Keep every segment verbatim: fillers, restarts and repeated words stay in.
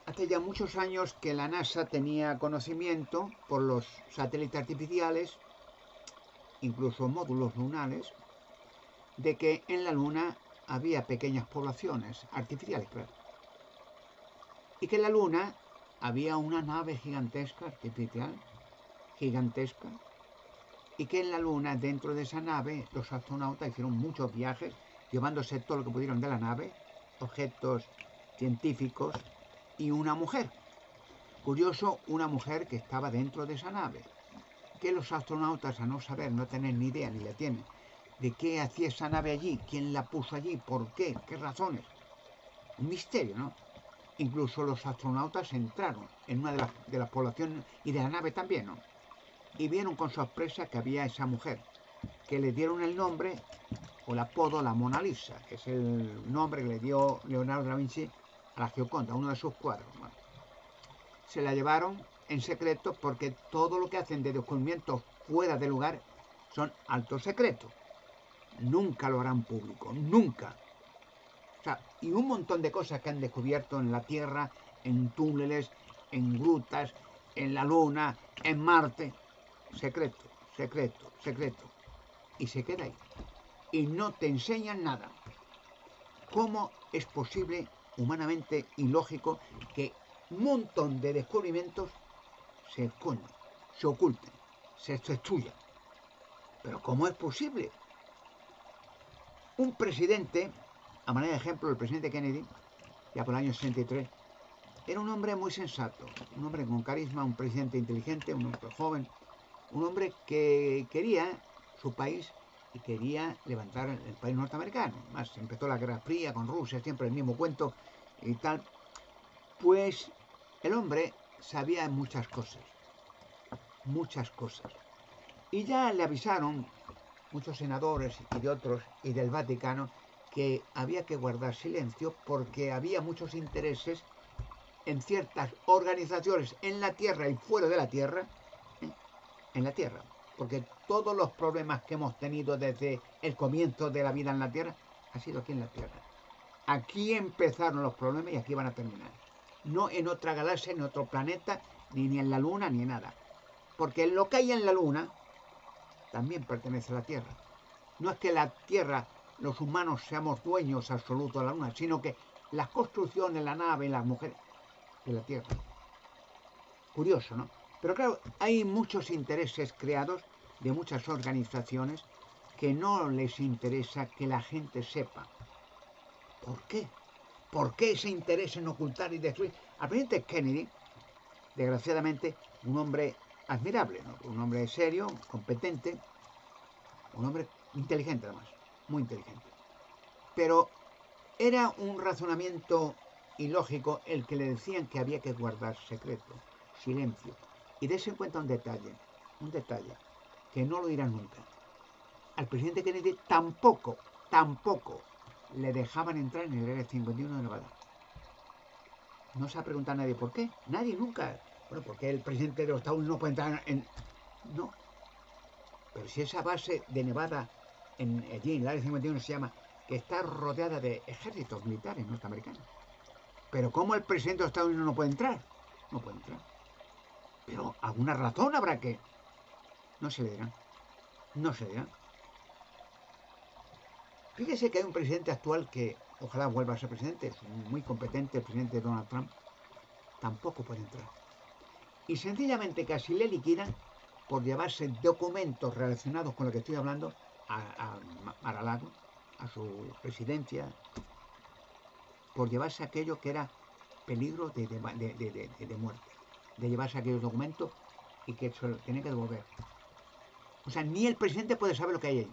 hace ya muchos años que la NASA tenía conocimiento por los satélites artificiales, incluso módulos lunares, de que en la Luna había pequeñas poblaciones artificiales, claro. Y que en la Luna había una nave gigantesca, artificial, gigantesca, y que en la Luna, dentro de esa nave, los astronautas hicieron muchos viajes, llevándose todo lo que pudieron de la nave, objetos científicos y una mujer. Curioso, una mujer que estaba dentro de esa nave, que los astronautas, a no saber, no tener ni idea, ni la tienen, de qué hacía esa nave allí, quién la puso allí, por qué, qué razones. Un misterio, ¿no? Incluso los astronautas entraron en una de las, de las poblaciones y de la nave también, ¿no? Y vieron con sorpresa que había esa mujer, que le dieron el nombre o el apodo la Mona Lisa, que es el nombre que le dio Leonardo da Vinci a la Gioconda, uno de sus cuadros. Bueno, se la llevaron en secreto porque todo lo que hacen de descubrimientos fuera de lugar son altos secretos. Nunca lo harán público, nunca. O sea, y un montón de cosas que han descubierto en la Tierra, en túneles, en grutas, en la Luna, en Marte. Secreto, secreto, secreto. Y se queda ahí. Y no te enseñan nada. ¿Cómo es posible, humanamente ilógico, que un montón de descubrimientos se escondan, se oculten, se destruyan? Pero ¿cómo es posible? Un presidente, a manera de ejemplo, el presidente Kennedy, ya por el año sesenta y tres, era un hombre muy sensato, un hombre con carisma, un presidente inteligente, un hombre joven, un hombre que quería su país y quería levantar el país norteamericano. Más empezó la Guerra Fría con Rusia, siempre el mismo cuento y tal. Pues el hombre sabía muchas cosas, muchas cosas. Y ya le avisaron muchos senadores y de otros y del Vaticano que había que guardar silencio porque había muchos intereses en ciertas organizaciones en la Tierra y fuera de la Tierra, ¿eh? en la Tierra, porque todos los problemas que hemos tenido desde el comienzo de la vida en la Tierra ha sido aquí en la Tierra. Aquí empezaron los problemas y aquí van a terminar. No en otra galaxia, en otro planeta, ni, ni en la Luna, ni nada. Porque lo que hay en la Luna también pertenece a la Tierra. No es que la Tierra, los humanos, seamos dueños absolutos de la Luna, sino que las construcciones, la nave, las mujeres, de la Tierra. Curioso, ¿no? Pero claro, hay muchos intereses creados de muchas organizaciones que no les interesa que la gente sepa. ¿Por qué? ¿Por qué ese interés en ocultar y destruir? Al presidente Kennedy, desgraciadamente, un hombre admirable, ¿no? Un hombre serio, competente, un hombre inteligente además, muy inteligente. Pero era un razonamiento ilógico el que le decían que había que guardar secreto, silencio. Y dése en cuenta un detalle, un detalle, que no lo dirán nunca. Al presidente Kennedy tampoco, tampoco le dejaban entrar en el Área cincuenta y uno de Nevada. No se ha preguntado a nadie por qué, nadie nunca. Bueno, porque el presidente de los Estados Unidos no puede entrar en... No. Pero si esa base de Nevada, en, allí en el Área cincuenta y uno se llama, que está rodeada de ejércitos militares norteamericanos. Pero ¿cómo el presidente de los Estados Unidos no puede entrar? No puede entrar. Pero alguna razón habrá que... No se le dirán. No se le dirán. Fíjese que hay un presidente actual que ojalá vuelva a ser presidente, es muy competente, el presidente Donald Trump, tampoco puede entrar. Y sencillamente casi le liquidan por llevarse documentos relacionados con lo que estoy hablando a, a Mar-a-Lago, a su residencia, por llevarse aquello que era peligro de, de, de, de, de muerte, de llevarse aquellos documentos y que se lo tiene que devolver. O sea, ni el presidente puede saber lo que hay ahí.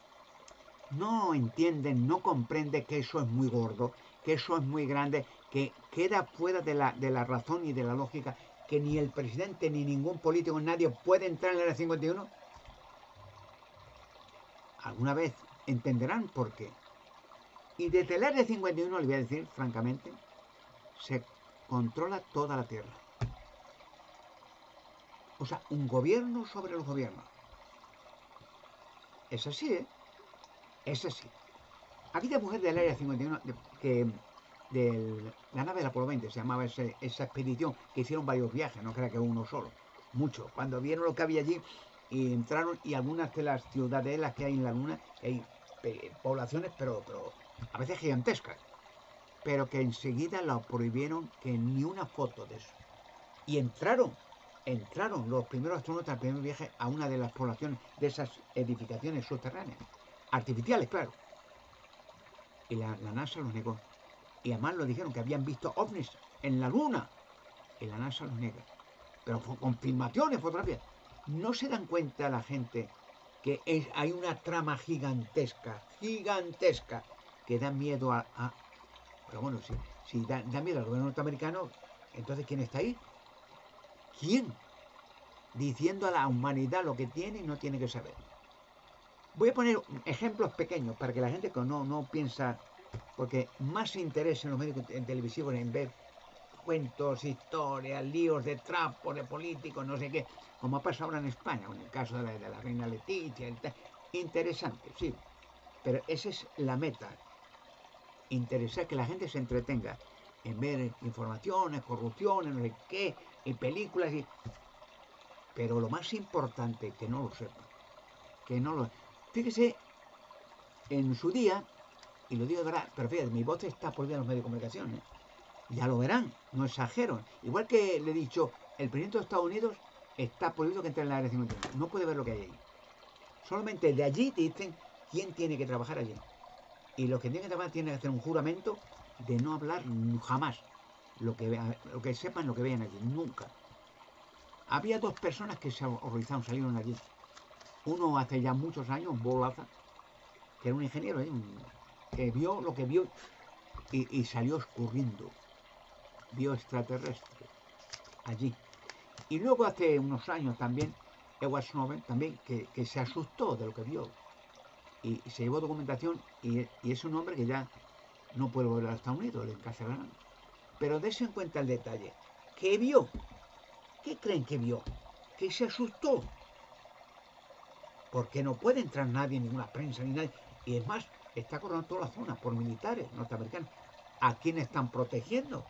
No entienden, no comprende que eso es muy gordo, que eso es muy grande, que queda fuera de la, de la razón y de la lógica, que ni el presidente ni ningún político, nadie puede entrar en el Área cincuenta y uno. Alguna vez entenderán por qué. Y desde el Área cincuenta y uno, le voy a decir francamente, se controla toda la Tierra. O sea, un gobierno sobre los gobiernos. Es así, ¿eh? Es así. Aquella mujer del Área cincuenta y uno que de la nave del Apolo veinte, se llamaba ese, esa expedición, que hicieron varios viajes, no crea que uno solo, muchos. Cuando vieron lo que había allí, y entraron, y algunas de las ciudadelas que hay en la Luna, hay eh, poblaciones, pero, pero a veces gigantescas, pero que enseguida lo prohibieron, que ni una foto de eso. Y entraron, entraron los primeros astronautas al primer viaje a una de las poblaciones de esas edificaciones subterráneas, artificiales, claro. Y la, la NASA los negó. Y además lo dijeron que habían visto ovnis en la Luna. Y la NASA los niega. Pero fue confirmaciones, fotografías. No se dan cuenta la gente que es, hay una trama gigantesca, gigantesca, que da miedo a... a pero bueno, si, si da, da miedo al gobierno norteamericano, entonces ¿quién está ahí? ¿Quién? Diciendo a la humanidad lo que tiene y no tiene que saber. Voy a poner ejemplos pequeños para que la gente que no, no piensa, porque más se interesa en los medios televisivos en ver cuentos, historias, líos de trapos, de políticos, no sé qué, como ha pasado ahora en España, en el caso de la, de la reina Leticia. Interesante, sí, pero esa es la meta. Interesar que la gente se entretenga en ver informaciones, corrupciones, no sé qué, y películas, y... pero lo más importante, que no lo sepan, que no lo... Fíjese, en su día, y lo digo de verdad, pero fíjate, mi voz está prohibida en los medios de comunicación, ¿eh? Ya lo verán, no exagero. Igual que le he dicho, el presidente de Estados Unidos está prohibido que entre en la área cincuenta y uno, no puede ver lo que hay ahí. Solamente de allí te dicen quién tiene que trabajar allí. Y los que tienen que trabajar tienen que hacer un juramento de no hablar jamás lo que, vean, lo que sepan, lo que vean allí, nunca. Había dos personas que se horrorizaron, salieron allí. Uno hace ya muchos años, un Bolaza, que era un ingeniero, ¿eh? un, que vio lo que vio y, y salió escurriendo. Vio extraterrestre allí. Y luego hace unos años también, Edward Snowden, también, que, que se asustó de lo que vio. Y, y se llevó documentación y, y es un hombre que ya no puede volver a Estados Unidos, le encarcelarán. Pero dése en cuenta el detalle. ¿Qué vio? ¿Qué creen que vio? Que se asustó. Porque no puede entrar nadie, ninguna prensa, ni nadie. Y es más, está corriendo toda la zona por militares norteamericanos. ¿A quién están protegiendo?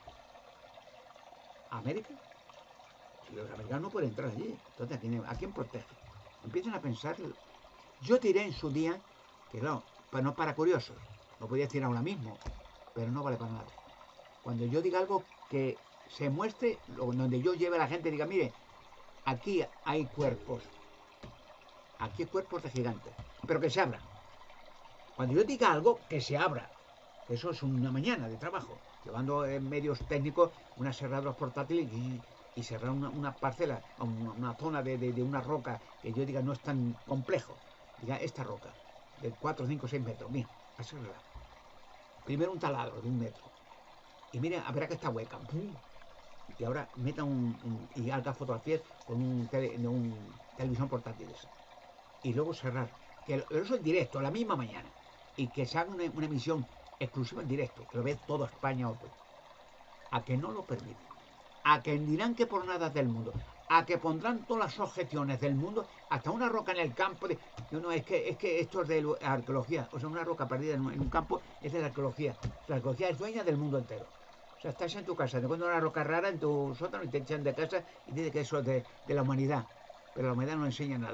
¿A América? Si los americanos no pueden entrar allí, entonces ¿a quién, a quién protege? Empiezan a pensar. Yo tiré en su día, que claro, pues no para curiosos, lo podía decir ahora mismo, pero no vale para nada. Cuando yo diga algo que se muestre, donde yo lleve a la gente y diga, mire, aquí hay cuerpos, aquí hay cuerpos de gigantes, pero que se abran. Cuando yo diga algo, que se abra. Eso es una mañana de trabajo, llevando en medios técnicos unas cerraduras portátiles y, y cerrar una, una parcela, una, una zona de, de, de una roca que yo diga no es tan complejo. Diga, esta roca, de cuatro, cinco, seis metros, mira, a cerrarla. Primero un taladro de un metro. Y mira, a ver que está hueca. ¡Pum! Y ahora meta un, un y haga fotografías con un, tele, un televisión portátil. Y luego cerrar. Que eso es directo, a la misma mañana. Y que se haga una, una emisión exclusiva en directo, que lo ve toda España o todo. A que no lo permiten. A que dirán que por nada del mundo. A que pondrán todas las objeciones del mundo, hasta una roca en el campo. De, no, no, es que, es que esto es de la arqueología. O sea, una roca perdida en un, en un campo es de la arqueología. La arqueología es dueña del mundo entero. O sea, estás en tu casa, te encuentras una roca rara en tu sótano y te echan de casa y dice que eso es de, de la humanidad. Pero la humanidad no enseña nada.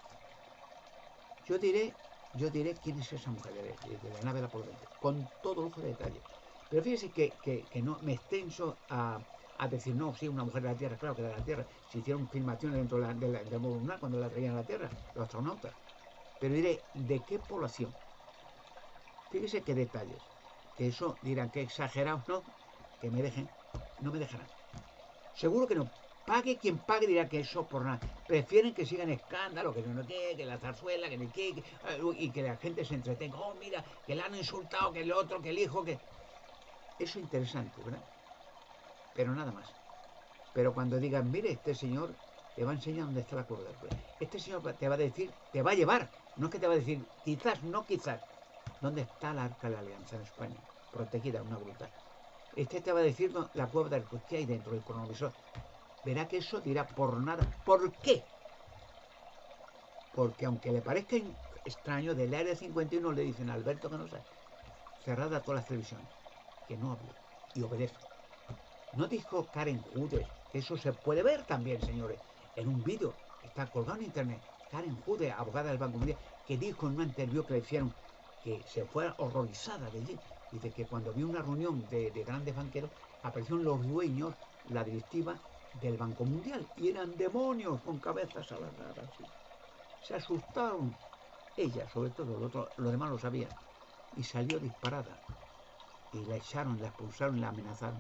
Yo diré, yo diré quién es esa mujer de, de, de la nave de la Apolo veinte, con todo lujo de detalle. Pero fíjese que, que, que no me extenso a, a decir, no, sí, una mujer de la Tierra, claro que de la Tierra. Se hicieron filmaciones dentro de la, de la, del módulo lunar cuando la traían a la Tierra, los astronautas. Pero diré, ¿de qué población? Fíjese qué detalles. Que eso dirán que exagerados, no, que me dejen, no me dejarán. Seguro que no. Pague quien pague dirá que eso por nada. Prefieren que sigan escándalos, que no qué, que la zarzuela, que no qué, que, y que la gente se entretenga. Oh, mira, que le han insultado, que el otro, que el hijo, que... Eso es interesante, ¿verdad? Pero nada más. Pero cuando digan, mire, este señor te va a enseñar dónde está la curva del pueblo. Este señor te va a decir, te va a llevar. No es que te va a decir, quizás, no quizás. ¿Dónde está la Arca de la Alianza en España? Protegida, una brutal. Este te va a decir la cueva del pues, ¿qué hay dentro del cronovisor? Verá que eso dirá por nada. ¿Por qué? Porque aunque le parezca extraño, del área cincuenta y uno le dicen a Alberto que no sabe, cerrada todas las televisiones, que no hable. y obedece. No dijo Karen Judes, que eso se puede ver también, señores, en un vídeo que está colgado en internet. Karen Judes, abogada del Banco Mundial, que dijo en una entrevista que le hicieron que se fue horrorizada de allí. Dice que cuando vio una reunión de, de grandes banqueros, aparecieron los dueños, la directiva del Banco Mundial, y eran demonios con cabezas alargadas. ¿Sí? Se asustaron. Ella, sobre todo, lo otro, los demás lo sabían. Y salió disparada. Y la echaron, la expulsaron, la amenazaron.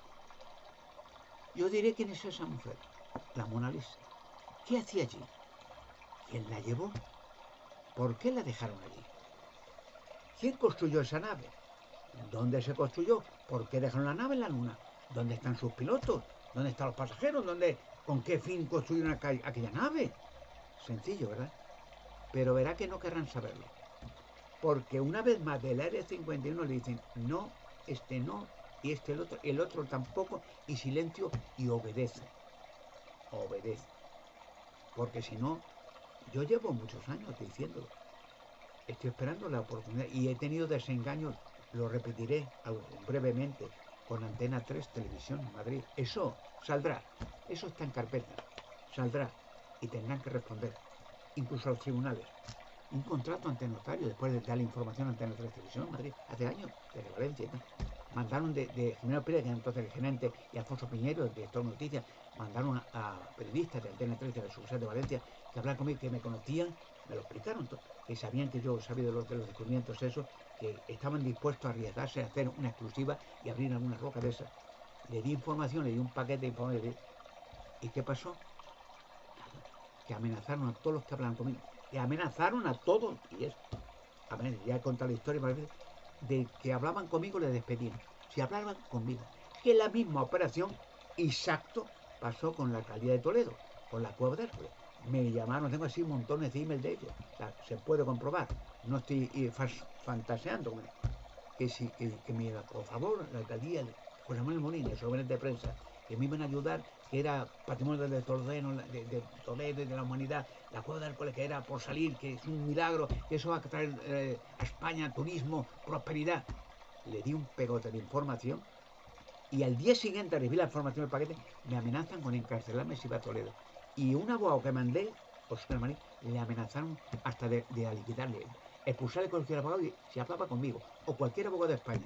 Yo diré quién es esa mujer, la Mona Lisa. ¿Qué hacía allí? ¿Quién la llevó? ¿Por qué la dejaron allí? ¿Quién construyó esa nave? ¿Dónde se construyó? ¿Por qué dejaron la nave en la Luna? ¿Dónde están sus pilotos? ¿Dónde están los pasajeros? ¿Dónde, ¿Con qué fin construyeron aquella nave? Sencillo, ¿verdad? Pero verá que no querrán saberlo. Porque una vez más del Área cincuenta y uno le dicen, no, este no, y este el otro, el otro tampoco, y silencio, y obedece. Obedece. Porque si no, yo llevo muchos años diciéndolo. Estoy esperando la oportunidad y he tenido desengaños, lo repetiré brevemente, con Antena tres Televisión en Madrid. Eso saldrá, eso está en carpeta, saldrá y tendrán que responder, incluso a los tribunales. Un contrato ante notario después de dar la información a Antena tres Televisión en Madrid, hace años, desde Valencia. ¿no? Mandaron de, de Jimeno Pérez, que era entonces el gerente, y Alfonso Piñero, el director de noticias, mandaron a, a periodistas de Antena tres de la sucursal de Valencia que hablaban conmigo, que me conocían, me lo explicaron, que sabían que yo sabía de los, de los descubrimientos esos, que estaban dispuestos a arriesgarse a hacer una exclusiva y abrir alguna roca de esas. Le di información, le di un paquete de información. ¿Y qué pasó? Que amenazaron a todos los que hablaban conmigo. Y amenazaron a todos. Y es, a ver, ya he contado la historia varias veces, de que hablaban conmigo les despedían. Si hablaban conmigo. Que la misma operación, exacto, pasó con la alcaldía de Toledo, con la Cueva de Hércules. Me llamaron, tengo así montones de emails de ellos. O sea, se puede comprobar. No estoy eh, fantaseando. Que, si, que, que me, por favor, la alcaldía de José Manuel Molina, los jóvenes de prensa, que me iban a ayudar, que era patrimonio de Toledo, de, de Toledo y de la humanidad, la Cueva de Hércules, que era por salir, que es un milagro, que eso va a traer eh, a España turismo, prosperidad. Le di un pegote de información y al día siguiente recibí la información del paquete, me amenazan con encarcelarme si va a Toledo. Y un abogado que mandé, Oscar Marín, le amenazaron hasta de, de liquidarle, expulsarle cualquier abogado si hablaba conmigo, o cualquier abogado de España.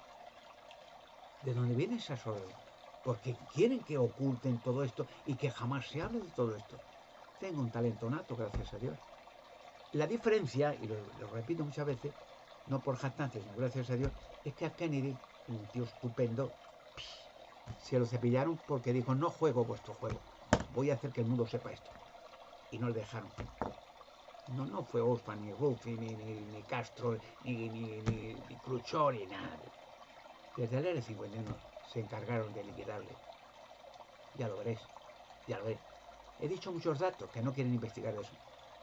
¿De dónde vienen esas órdenes? Porque quieren que oculten todo esto y que jamás se hable de todo esto. Tengo un talento nato, gracias a Dios. La diferencia, y lo, lo repito muchas veces, no por jactancia, sino gracias a Dios, es que a Kennedy, un tío estupendo, se lo cepillaron porque dijo, no juego vuestro juego, voy a hacer que el mundo sepa esto. Y no le dejaron. No, no fue Osman, ni Rufi, ni, ni, ni Castro, ni, ni, ni, ni Khrushchev, ni nada. Desde el Área cincuenta y uno se encargaron de liquidarle. Ya lo veréis, ya lo veréis. He dicho muchos datos que no quieren investigar eso.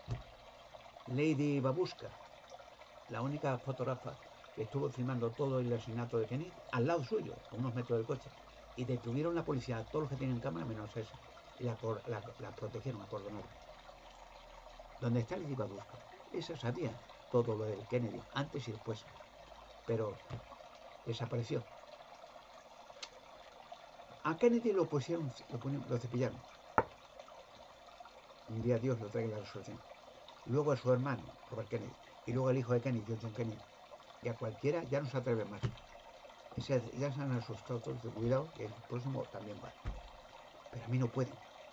Lady Babushka, la única fotógrafa que estuvo filmando todo el asesinato de Kennedy, al lado suyo, a unos metros del coche, y detuvieron la policía a todos los que tienen cámara, menos esa, y la, la, la protegieron, acordonaron. ¿Dónde está Lady Babushka? Esa sabía todo lo del Kennedy, antes y después, pero desapareció. A Kennedy lo pusieron, lo, pusieron, lo cepillaron. Un día Dios lo trae la resolución. Luego a su hermano, Robert Kennedy, y luego al hijo de Kennedy, John Kennedy. Y a cualquiera ya no se atreve más. Ese, ya se han asustado todos, de cuidado, que el próximo también va. Pero a mí no pueden.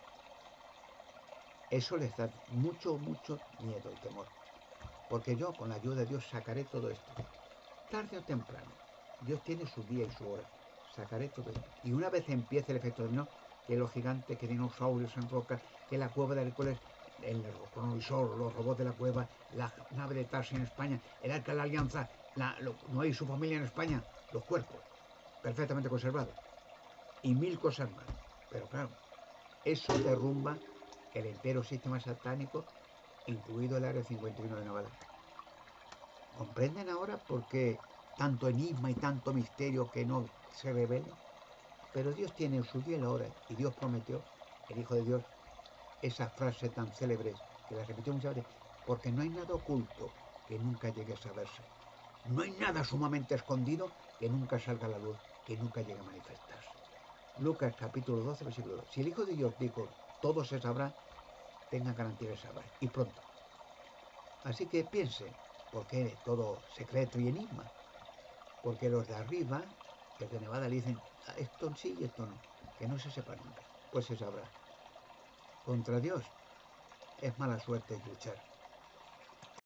Eso les da mucho, mucho miedo y temor. Porque yo, con la ayuda de Dios, sacaré todo esto. Tarde o temprano. Dios tiene su día y su hora. Sacaré todo esto. Y una vez empiece el efecto dominó, que los gigantes, que dinosaurios en roca, que la cueva de Hércules, el cronovisor, los robots de la cueva, la nave de Tarsi en España, el arca de la Alianza, la, lo, Noé y su familia en España, los cuerpos, perfectamente conservados. Y mil cosas más. Pero claro, eso derrumba el entero sistema satánico, incluido el Área cincuenta y uno de Nevada. ¿Comprenden ahora por qué tanto enigma y tanto misterio que no se revela? Pero Dios tiene su día y la hora, y Dios prometió, el Hijo de Dios, esa frase tan célebre, que la repitió muchas veces, porque no hay nada oculto que nunca llegue a saberse. No hay nada sumamente escondido que nunca salga a la luz. que nunca llegue a manifestarse. Lucas capítulo doce, versículo dos. Si el Hijo de Dios dijo, todo se sabrá, tenga garantía de saber, y pronto. Así que piense, porque es todo secreto y enigma. Porque los de arriba, los de Nevada, le dicen, esto sí y esto no, que no se sepa nunca. Pues se sabrá. Contra Dios es mala suerte luchar.